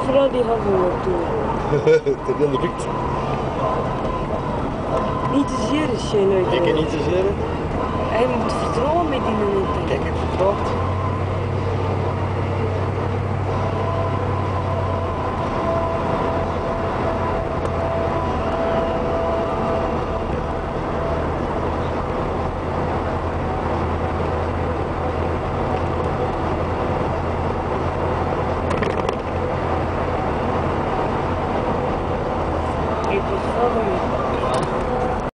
vooral die handen naartoe. Het is in de lucht. Niet te zeer is geen uit. Ik kan niet te zeggen. Hij moet vertrouwen met die momenten. Kijk, ik vertrouw.